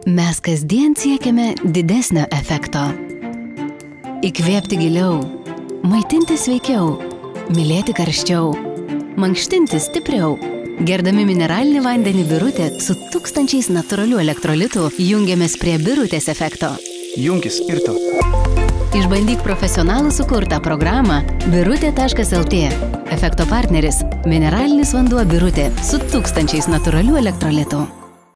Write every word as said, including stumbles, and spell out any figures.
Mes kasdien siekiame didesnio efekto. Įkvėpti giliau, maitinti sveikiau, mylėti karščiau, mankštinti stipriau. Gerdami mineralinį vandenį Birutė su tūkstančiais natūralių elektrolitų jungiamės prie Birutės efekto. Junkis ir tu. Išbandyk profesionalų sukurtą programą birutė taškas el tė. Efekto partneris – mineralinis vanduo Birutė su tūkstančiais natūralių elektrolitų.